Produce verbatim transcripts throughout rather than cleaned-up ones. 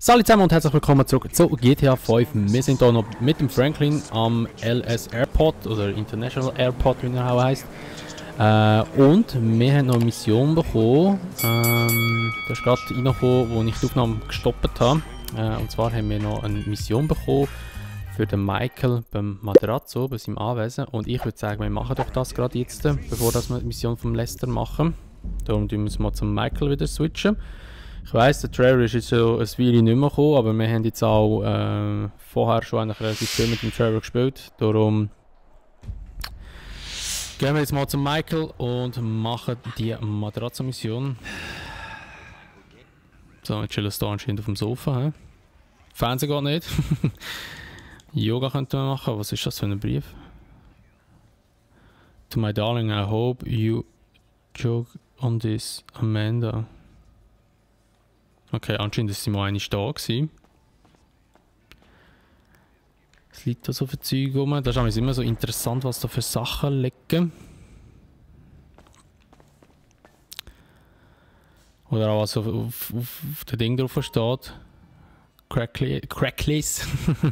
Salut zusammen und herzlich willkommen zurück zu G T A fünf. Wir sind hier noch mit dem Franklin am L S Airport oder International Airport, wie er auch heisst. Äh, und wir haben noch eine Mission bekommen. Ähm, das ist gerade reingekommen, wo ich die Aufnahme gestoppt habe. Äh, und zwar haben wir noch eine Mission bekommen für den Michael beim Materazzo, bei seinem Anwesen. Und ich würde sagen, wir machen doch das gerade jetzt, bevor das wir die Mission vom Lester machen. Darum müssen wir mal zum Michael wieder switchen. Ich weiss, der Trevor ist jetzt so ein Weile nicht mehr gekommen, aber wir haben jetzt auch äh, vorher schon eigentlich relativ viel mit dem Trevor gespielt. Darum gehen wir jetzt mal zum Michael und machen die Materazzo-Mission. So, jetzt chillen wir anscheinend auf dem Sofa. He? Fernsehen geht nicht. Yoga könnten wir machen. Was ist das für ein Brief? To my darling, I hope you jog on this, Amanda. Okay, anscheinend ist sie mal eine da gewesen. Es liegt da so für Zeug rum. Das ist immer so interessant, was da für Sachen liegen. Oder auch was auf, auf, auf dem Ding drauf steht. Cracklis.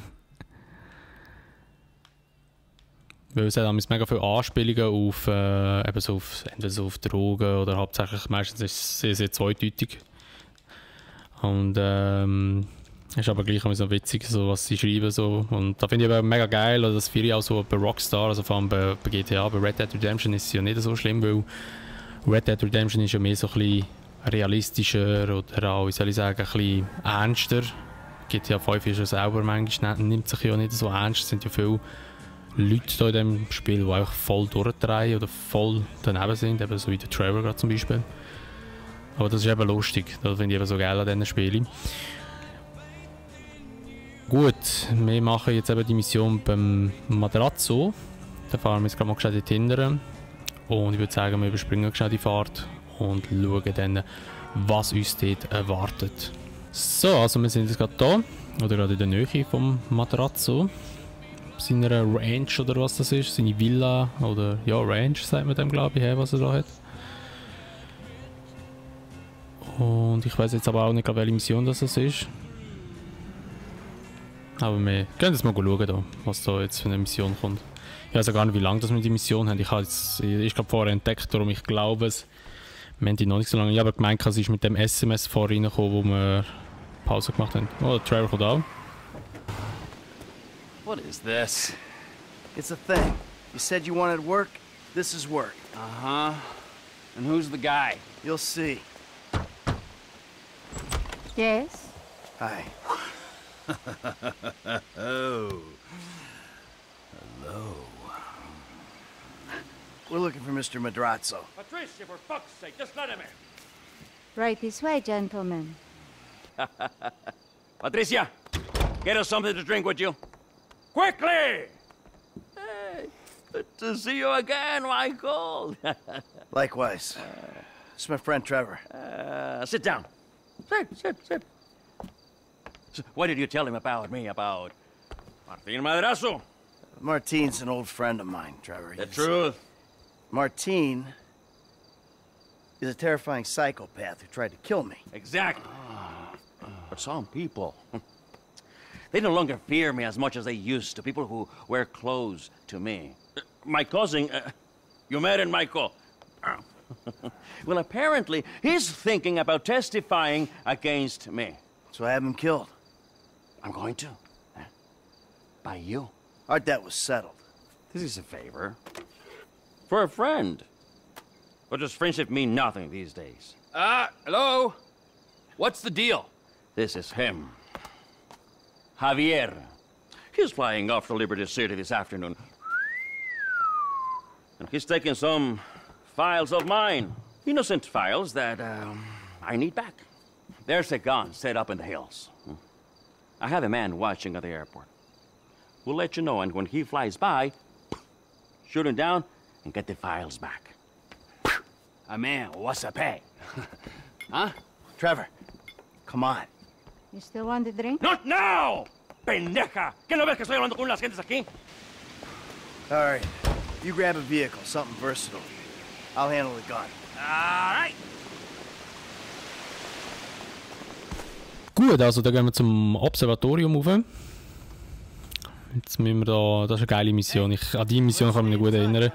Weil es hat mega viele Anspielungen auf, äh, eben so auf, entweder so auf Drogen oder hauptsächlich meistens ist es sehr, sehr zweideutig. Und ähm, ist aber gleich so witzig, so, was sie schreiben. So. Und da finde ich aber mega geil, also das finde ich auch so bei Rockstar, also vor allem bei, bei G T A, bei Red Dead Redemption ist es ja nicht so schlimm, weil Red Dead Redemption ist ja mehr so ein bisschen realistischer oder auch, wie soll ich sagen, ein bisschen ernster. G T A fünf ist ja selber manchmal, nimmt sich ja nicht so ernst, es sind ja viele Leute hier in diesem Spiel, die einfach voll durchdrehen oder voll daneben sind, eben so wie der Trevor gerade zum Beispiel. Aber das ist eben lustig, das finde ich eben so geil an diesen Spielen. Gut, wir machen jetzt eben die Mission beim Materazzo. Da fahren wir jetzt gerade mal schnell dort hinten. Und ich würde sagen, wir überspringen schnell die Fahrt und schauen dann, was uns dort erwartet. So, also wir sind jetzt gerade da, oder gerade in der Nähe vom Materazzo. Seiner Ranch oder was das ist, seine Villa oder ja, Ranch sagt man dem, glaube ich, was er da hat. Und ich weiß jetzt aber auch nicht, welche Mission das ist. Aber wir können jetzt mal schauen, da, was da jetzt für eine Mission kommt. Ich weiß auch gar nicht, wie lange das wir die Mission haben. Ich habe es ich glaube vorher entdeckt, darum ich glaube es. Wir haben die noch nicht so lange. Ich habe gemeint, es ist mit dem S M S vorhin reingekommen, wo wir Pause gemacht haben. Oh, der Trevor kommt auch. What is this? It's a thing. You said you wanted work. This is work. Uh-huh. And who's the guy? You'll see. Yes? Hi. Oh. Hello. We're looking for Mister Madrazo. Patricia, for fuck's sake, just let him in. Right this way, gentlemen. Patricia, get us something to drink, would you? Quickly! Hey, good to see you again, Michael. Likewise. It's my friend Trevor. Uh, sit down. Sit, sit, sit. So, what did you tell him about me, about Martin Madrazo? Martine's an old friend of mine, Trevor. The He's- truth. Martine is a terrifying psychopath who tried to kill me. Exactly. But some people, they no longer fear me as much as they used to. People who wear clothes to me. Uh, my cousin, uh, you met him, Michael. Well, apparently, he's thinking about testifying against me. So I have him killed. I'm going to. Uh, by you. Our debt was settled. This is a favor. For a friend. But does friendship mean nothing these days? Ah, uh, hello? What's the deal? This is him. Javier. He's flying off to Liberty City this afternoon. And he's taking some files of mine. Innocent files that um, I need back. There's a gun set up in the hills. I have a man watching at the airport. We'll let you know, and when he flies by, shoot him down and get the files back. A man, what's a pay? Huh? Trevor, come on. You still want a drink? Not now! Pendeja! ¿Qué no ves que estoy hablando con las gentes aquí? All right. You grab a vehicle, something versatile. I'll handle the gun. All right. Gut, also dann gehen wir zum Observatorium rauf. Jetzt müssen wir da, das ist eine geile Mission. Ich, an diese Mission kann ich mich gut erinnern.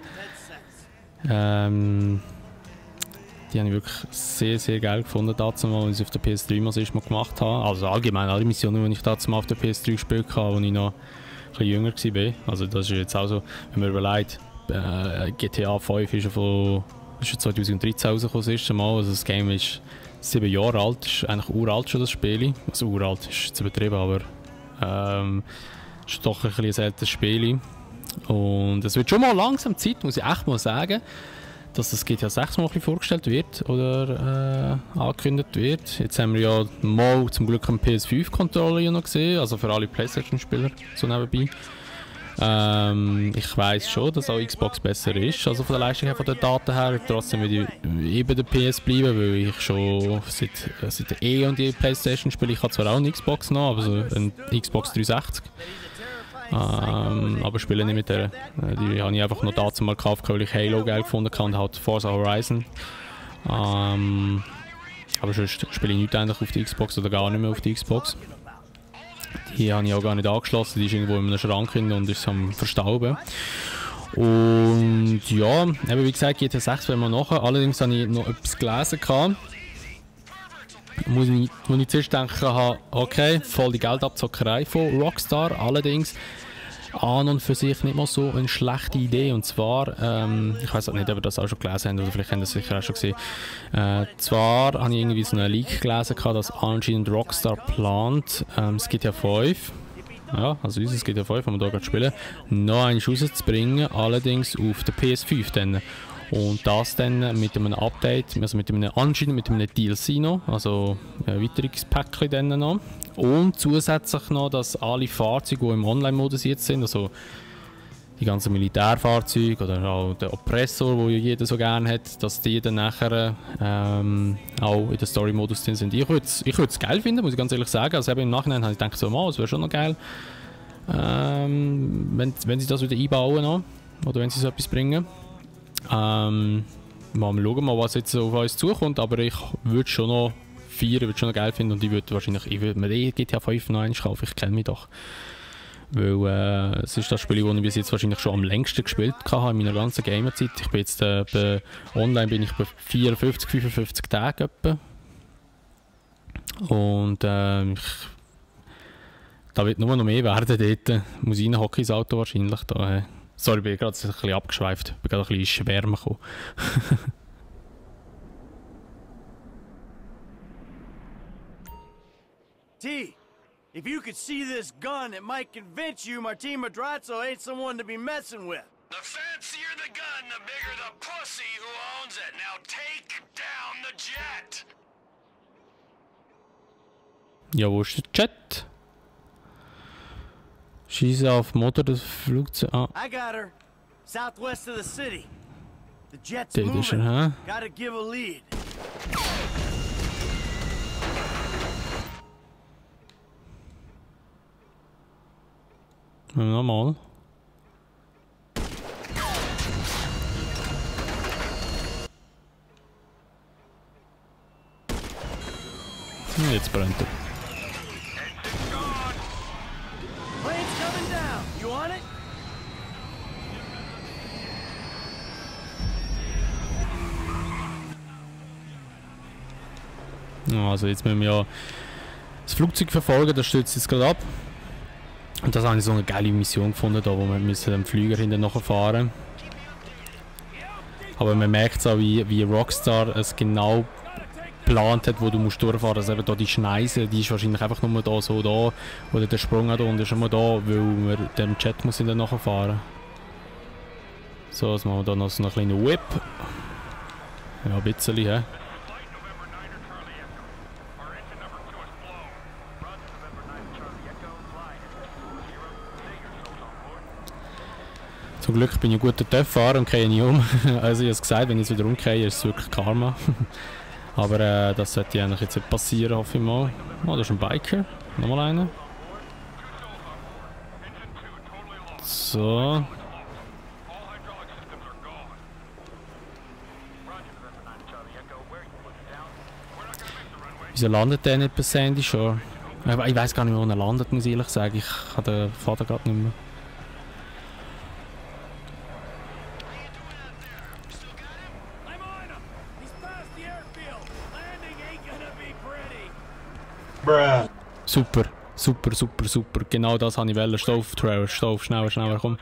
Ähm, die habe ich wirklich sehr, sehr geil gefunden, damals, als ich auf der P S drei mal das erste Mal gemacht habe. Also allgemein alle Missionen, die ich damals mal auf der P S drei gespielt habe, als ich noch ein bisschen jünger war. Also das ist jetzt auch so, wenn man überlegt, äh, G T A fünf ist ja von ist ja zwanzig dreizehn rausgekommen das erste Mal. Also das Game ist sieben Jahre alt, ist eigentlich uralt schon das Spiel. Also uralt ist jetzt übertrieben, aber ähm, ist doch ein bisschen ein seltenes Spiel. Und es wird schon mal langsam Zeit, muss ich echt mal sagen, dass das G T A sechs mal ein bisschen vorgestellt wird oder äh, angekündigt wird. Jetzt haben wir ja mal zum Glück einen P S fünf Controller noch gesehen, also für alle PlayStation-Spieler so nebenbei. Ähm, ich weiss schon, dass auch Xbox besser ist, also von der Leistung her, von den Daten her. Trotzdem würde ich eben der P S bleiben, weil ich schon seit, seit eh und je PlayStation spiele. Ich habe zwar auch eine Xbox noch, aber so eine Xbox dreihundertsechzig. Ähm, aber spiele nicht mit der. Die habe ich einfach noch dazu mal gekauft, weil ich Halo geil gefunden habe und halt Forza Horizon. Ähm, aber sonst spiele ich nicht eigentlich auf die Xbox oder gar nicht mehr auf die Xbox. Die habe ich auch gar nicht angeschlossen, die ist irgendwo in einem Schrank hin und ist am Verstauben. Und ja, eben wie gesagt, G T A sechs werden wir nachher. Allerdings habe ich noch etwas gelesen. Wo ich, wo ich zuerst denken habe, okay, voll die Geldabzockerei von Rockstar. Allerdings an und für sich nicht mal so eine schlechte Idee. Und zwar, ähm, ich weiß auch nicht, ob ihr das auch schon gelesen habt oder vielleicht habt ihr das sicher auch schon gesehen. Äh, zwar habe ich irgendwie so einen Leak gelesen, dass anscheinend Rockstar plant, ähm, es G T A fünf, ja, also dieses G T A fünf, das wir hier gerade spielen, noch einen rauszubringen, allerdings auf der P S fünf dann. Und das dann mit einem Update, also mit einem anscheinend mit einem D L C noch, also ein weiteres Päckchen dann noch. Und zusätzlich noch, dass alle Fahrzeuge, die im Online-Modus jetzt sind, also die ganzen Militärfahrzeuge oder auch der Oppressor, den jeder so gerne hat, dass die dann nachher ähm, auch in der Story-Modus drin sind. Ich würde es ich geil finden, muss ich ganz ehrlich sagen. Also eben im Nachhinein habe ich gedacht, so, oh, es wäre schon noch geil, ähm, wenn, wenn sie das wieder einbauen noch, oder wenn sie so etwas bringen. Ähm, mal schauen, mal, was jetzt auf uns zukommt, aber ich würde schon noch feiern, würde schon noch geil finden und ich würde wahrscheinlich, ich würde mir eh G T A fünf noch eins kaufen, ich kenne mich doch. Weil äh, es ist das Spiel, das ich bis jetzt wahrscheinlich schon am längsten gespielt habe in meiner ganzen Gamerzeit. Ich bin jetzt äh, bei, online bin ich bei vierundfünfzig, fünfundfünfzig Tagen etwa. Und äh, ich, da wird nur noch mehr werden dort. Muss ich reinhocken ins Auto wahrscheinlich. Da, äh, sorry, ich bin gerade ein bisschen abgeschweift. Ich bin gerade ein bisschen ins Schwärmen gekommen. T, if you could see this gun, it might convince you Martin Madrazo ain't someone to be messing with. The fancier the gun, the bigger the pussy who owns it. Now take down the jet. Ja, wo ist der Jet? Schieße auf Motor des Flugzeugs. Ah. I got her. Southwest of the city. The jet's Der moving. ist er, hä? Gotta give a lead. Nochmal. Jetzt brennt er. Plane's coming down. You on it? Also jetzt müssen wir ja das Flugzeug verfolgen, das stürzt jetzt gerade ab. Und das habe ich so eine geile Mission gefunden, da, wo wir müssen dem Flüger hinten nachfahren. Aber man merkt auch, wie, wie Rockstar es genau geplant hat, wo du musst durchfahren musst. Also eben da die Schneise, die ist wahrscheinlich einfach nur da so da. Oder der Sprung da unten ist immer da, weil man dem Jet muss hinten nachfahren. So, jetzt machen wir da noch so einen kleinen Whip. Ja, ein bisschen, hä? Zum Glück bin ich ein guter Töfffahrer und gehe nicht um. Also ich habe es gesagt, wenn ich jetzt wieder umgehe, ist es wirklich Karma. Aber äh, das sollte eigentlich jetzt nicht passieren, hoffe ich mal. Oh, da ist ein Biker. Nochmal einer. So. Wieso landet der nicht bei Sandy Shore? Ich weiß gar nicht mehr, wo er landet, muss ich ehrlich sagen. Ich habe den Vater gerade nicht mehr. Bruh. Super, super, super, super. Genau das habe ich wollen. Steh auf, Trevor, steh auf, schneller, schneller, komm.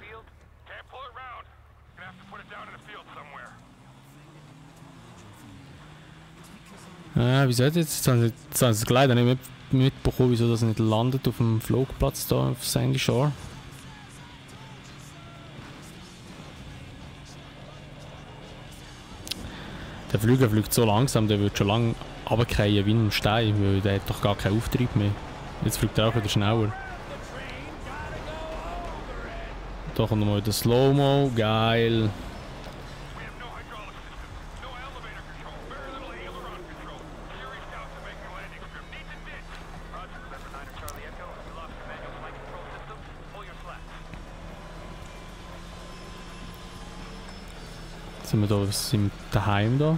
Ja, wieso hat jetzt, jetzt haben sie, jetzt haben sie es leider nicht mit, mitbekommen, wieso das nicht landet auf dem Flugplatz da auf Sandy Shore. Der Flüger fliegt so langsam, der wird schon lange runterfallen wie ein Stein, weil der hat doch gar keinen Auftrieb mehr. Jetzt fliegt er auch wieder schneller. Da kommt nochmal der Slow-Mo, geil. Sind wir da sind wir daheim da?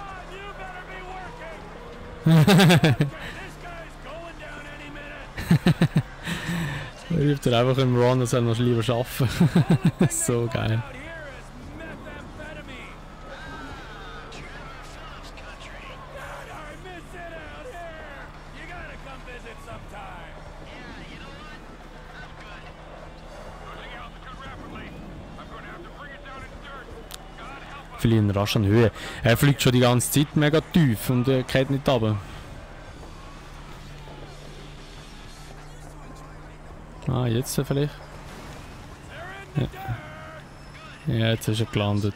Er ruft er einfach im Run, er soll noch lieber arbeiten. So geil. Fliegen rasch an Höhe. Er fliegt schon die ganze Zeit mega tief und er geht nicht runter. Ah, jetzt vielleicht? Ja. Ja, jetzt ist er gelandet.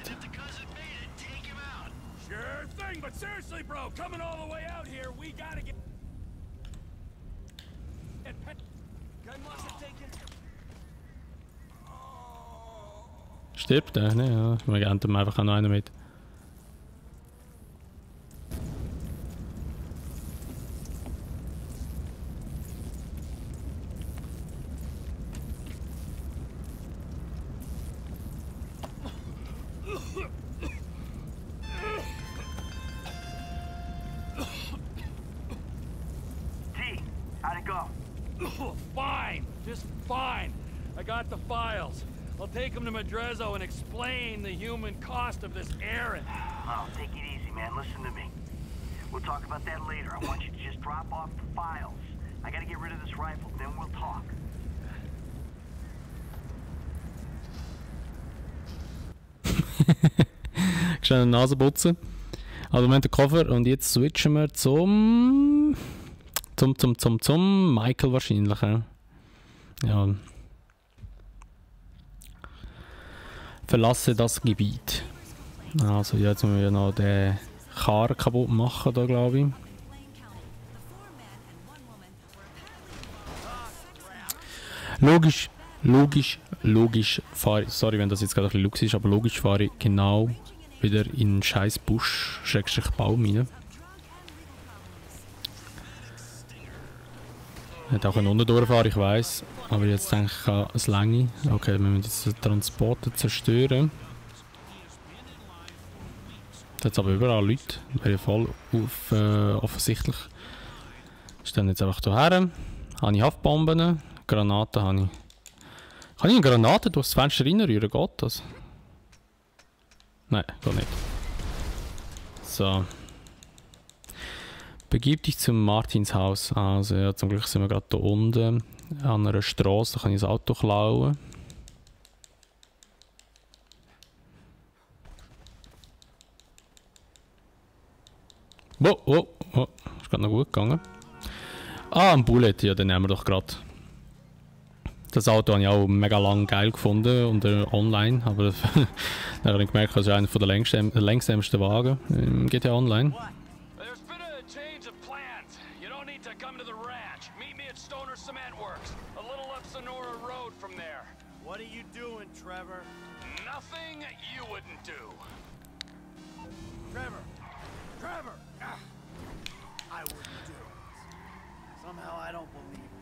Stirbt er? Ne? Ja, wir geben ihm einfach noch einen mit. Fine, just fine. I got the files. I'll take them to Madrezzo and explain the human cost of this errand. Oh, take it easy, man. Listen to me. We'll talk about that later. I want you to just drop off the files. I gotta get rid of this rifle, then we'll talk. Schnell die Nase putzen. Also wir haben den Koffer und jetzt switchen wir zum... Zum, zum, zum, zum Michael wahrscheinlich. Ja. Ja. Verlasse das Gebiet. Also jetzt müssen wir noch den Karren kaputt machen, da glaube ich. Logisch, logisch, logisch fahre ich, sorry wenn das jetzt gerade ein bisschen Lux ist, aber logisch fahre ich genau wieder in einen scheiß Busch, Schrägstrich Baum rein. Ich hätte auch unten durchfahren, ich weiss. Aber jetzt denke ich an das Länge. Okay, wir müssen jetzt den Transporter zerstören. Da hat aber überall Leute. Wäre ja voll auf, äh, offensichtlich. Ich stehe jetzt einfach hierher. Habe ich Haftbomben. Granaten habe ich. Kann ich eine Granate durchs Fenster reinrühren? Geht das? Nein, geht nicht. So. Begib dich zum Martinshaus. Also ja, zum Glück sind wir gerade hier unten an einer Straße, da kann ich das Auto klauen. Oh, oh, oh, ist gerade noch gut gegangen. Ah, ein Bullet, ja, den nehmen wir doch gerade. Das Auto habe ich auch mega lang geil gefunden und äh, online, aber dann habe ich gemerkt, das ist einer der längsten, längsten Wagen im G T A Online. What are you doing, Trevor? Nothing you wouldn't do. Trevor! Trevor! Ah, I wouldn't do it. Somehow I don't believe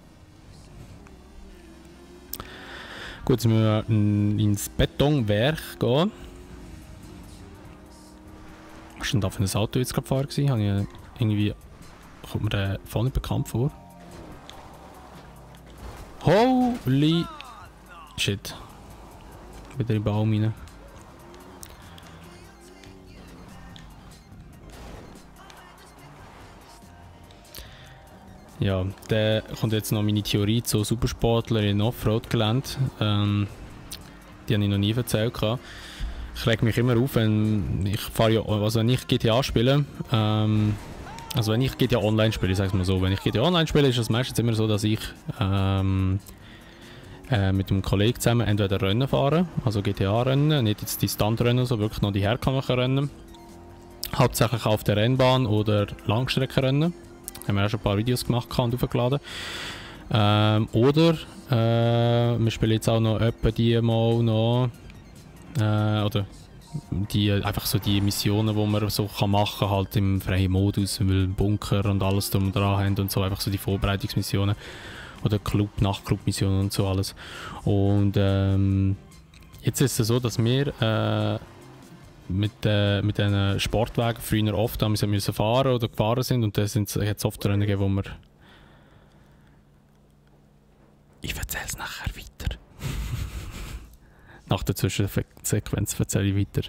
that. Gut, jetzt müssen wir ins Betonwerk gehen. Was war denn da für ein Auto jetzt gerade gefahren gewesen? Habe ich irgendwie kommt mir der voll nicht bekannt vor. Holy shit. Wieder im Baum rein. Ja, da kommt jetzt noch meine Theorie zu Supersportler in Offroad-Gelände. Ähm, die habe ich noch nie erzählt. Ich lege mich immer auf, wenn ich fahre ja, also wenn ich G T A spiele, ähm, also wenn ich G T A Online spiele, ich sage es mal so, wenn ich G T A Online spiele, ist es meistens immer so, dass ich ähm, äh, mit einem Kollegen zusammen entweder Rennen fahre, also G T A-Rennen, nicht jetzt die Stuntrennen, so wirklich noch die herkömmlichen Rennen. Hauptsächlich auf der Rennbahn oder Langstreckenrennen. Haben wir auch schon ein paar Videos gemacht und aufgeladen. Ähm, oder äh, wir spielen jetzt auch noch etwa die mal noch äh, oder die, einfach so die Missionen, die man so kann machen, halt im freien Modus, weil Bunker und alles drum und dran haben und so, einfach so die Vorbereitungsmissionen oder Club, Nachtclub-Missionen und so alles. Und ähm, jetzt ist es so, dass wir äh, mit, äh, mit diesen Sportwagen früher oft haben wir müssen fahren oder gefahren sind und da hat es oft Rennen gegeben, wo wir... Ich erzähle es nachher weiter. Nach der Zwischensequenz erzähle ich weiter.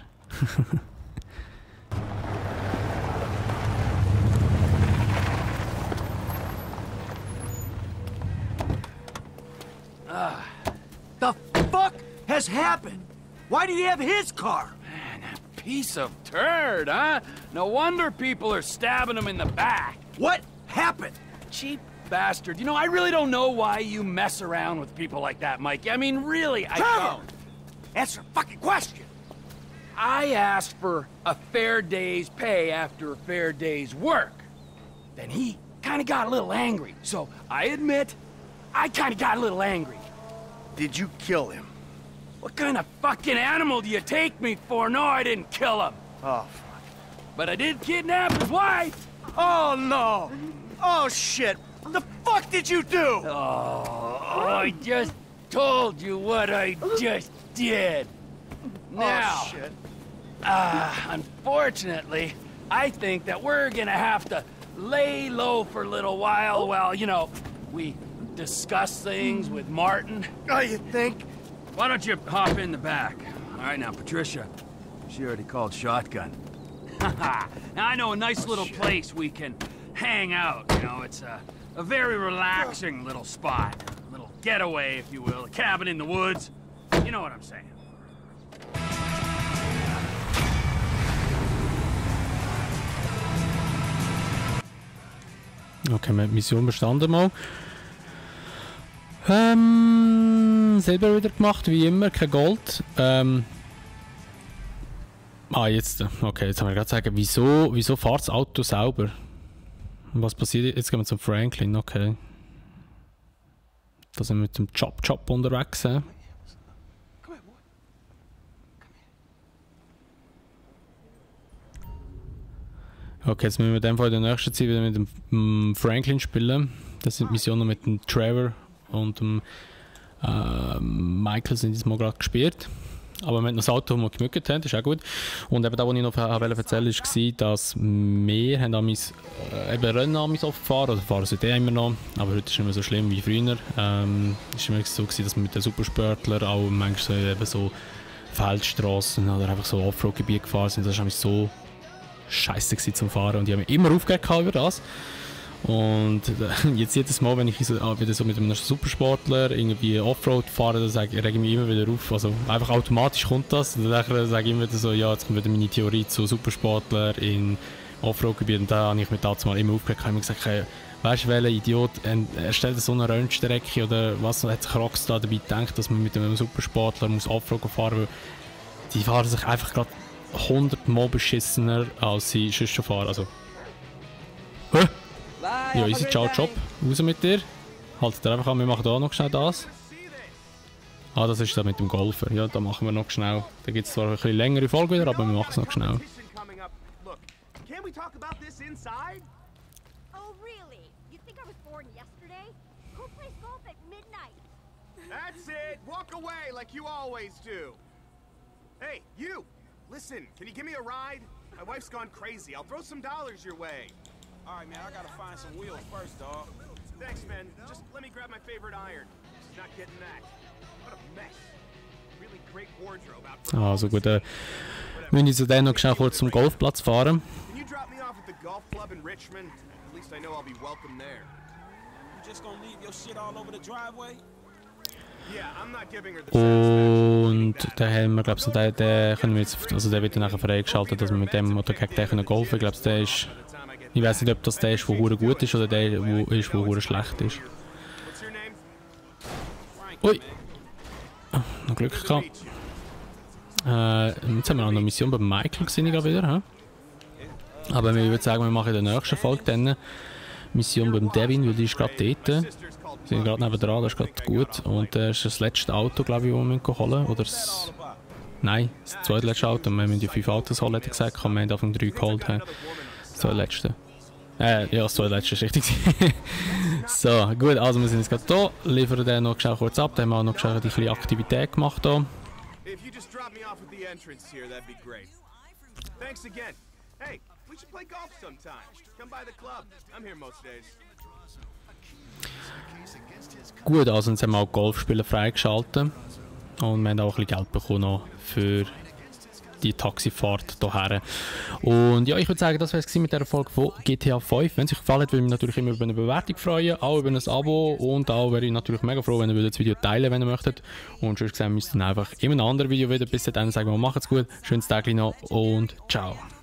Ah, the fuck has happened? Why did he have his car? Man, that piece of turd, huh? No wonder people are stabbing him in the back. What happened? Cheap bastard. You know, I really don't know why you mess around with people like that, Mike. I mean, really, I Tom! don't. Answer the fucking question. I asked for a fair day's pay after a fair day's work. Then he kind of got a little angry. So, I admit, I kind of got a little angry. Did you kill him? What kind of fucking animal do you take me for? No, I didn't kill him. Oh, fuck. But I did kidnap his wife. Oh, no. Oh, shit. What the fuck did you do? Oh, I just told you what I just did. Now, Oh, shit. uh, unfortunately, I think that we're gonna have to lay low for a little while while, you know, we discuss things with Martin. Oh, you think? Why don't you hop in the back? All right, now, Patricia, she already called shotgun. Now, I know a nice Oh, little shit. place we can hang out, you know, it's a, a very relaxing little spot. A little getaway, if you will, a cabin in the woods. You know what I'm saying. Okay, wir haben die Mission bestanden mal. Ähm, selber wieder gemacht, wie immer, kein Gold. Ähm, ah, jetzt, okay, jetzt haben wir gerade sagen, wieso, wieso fährt das Auto sauber? Was passiert? Jetzt gehen wir zum Franklin, okay. Da sind wir mit dem Chop Chop unterwegs. Äh. Okay, jetzt müssen wir in dem Fall in der nächsten Zeit wieder mit dem mm, Franklin spielen. Das sind Missionen mit dem Trevor und dem äh, Michael sind jetzt mal gerade gespielt. Aber wir haben noch das Auto, das wir gemückt haben, das ist auch gut. Und eben das, was ich noch erzählen wollte, war, dass wir haben amis, äh, eben Rennen amis oft gefahren, oder fahren sie immer noch. Aber heute ist es nicht mehr so schlimm wie früher. Ähm, es war immer so, gewesen, dass wir mit den Supersportlern auch manchmal so, eben so Feldstraßen oder einfach so Offroad-Gebiete gefahren sind. Das war so scheiße zum Fahren und ich habe mich immer aufgeregt über das. Und jetzt jedes Mal, wenn ich so, wieder so mit einem Supersportler irgendwie Offroad fahre, dann sage, rege ich mich immer wieder auf. Also einfach automatisch kommt das. Und dann sage ich immer wieder so, ja, jetzt kommt wieder meine Theorie zu Supersportler in Offroad-Gebieten. Und da habe ich mich dazu mal immer aufgeregt. Ich habe immer gesagt, hey, weißt du, welcher Idiot erstellt so eine Rennstrecke oder was hat sich Rockstar dabei gedacht, dass man mit einem Supersportler muss Offroad fahren muss. Die fahren sich einfach gerade hundert Mal beschissener, als sie sonst schon fahren. Also. Hä? Ja, easy, ciao, Job. Raus mit dir. Haltet ihr einfach an, wir machen da noch schnell das. Ah, das ist da mit dem Golfer. Ja, da machen wir noch schnell. Da gibt es zwar ein bisschen längere Folge wieder, aber wir machen es noch schnell. Look, can we talk about this inside? Oh, really? You think I was born yesterday? Who plays golf at midnight? That's it. Walk away like you always do. Hey, you. Listen, can you give me a ride? My wife's gone crazy. I'll throw some dollars your way. Alright, man, I gotta find some wheels first, dog. Thanks, man. Just let me grab my favorite iron. Not getting that. What a mess. Really great wardrobe out. Also gut, äh, müssen wir dann noch schnell kurz zum Golfplatz fahren. Can you drop me off at the golf club in Richmond? At least I know I'll be welcome there. You just gonna leave your shit all over the driveway? Yeah, I'm not giving her the Und dann haben wir, glaube ich, den, den können wir jetzt, also der wird dann nachher freigeschaltet, dass wir mit dem oder gegen den golfen. Ich glaube, der ist, ich weiß nicht, ob das der ist, der hure gut ist oder der, der ist, der hure schlecht ist. Ui! Oh, noch Glück gehabt. Äh, jetzt haben wir noch eine Mission bei Michael gesehen, gerade wieder. He? Aber ich würde sagen, wir machen in der nächsten Folge dann eine Mission beim Devin, weil die ist gerade dort. Wir sind gerade nebenan, das ist gerade gut. Und das äh, ist das letzte Auto, glaube ich, das wir holen müssen. Oder das... Nein, das zweitletzte Auto. Wir müssen die fünf Autos holen, hätte ich gesagt. Wir haben davon drei geholt. He? Das zweitletzte. Äh, ja, das zweitletzte ist richtig. So, gut, also wir sind jetzt gerade hier. Liefern den noch schnell kurz ab. Dann haben wir auch noch schnell die kleine Aktivität gemacht hier. If you just drop me off at the entrance here, that'd be great. Thanks again. Hey, we should play golf sometime. Come by the club. I'm here most days. Gut, also jetzt haben wir auch Golfspiele freigeschaltet. Und wir haben auch ein bisschen Geld bekommen noch für die Taxifahrt hierher. Und ja, ich würde sagen, das war es mit dieser Folge von G T A fünf. Wenn es euch gefallen hat, würde ich mich natürlich immer über eine Bewertung freuen, auch über ein Abo und auch wäre ich natürlich mega froh, wenn ihr das Video teilen wenn ihr möchtet. Und sonst sehen wir uns dann einfach in einem anderen Video wieder. Bis dahin sagen wir, macht's gut, schönes Tag noch und ciao.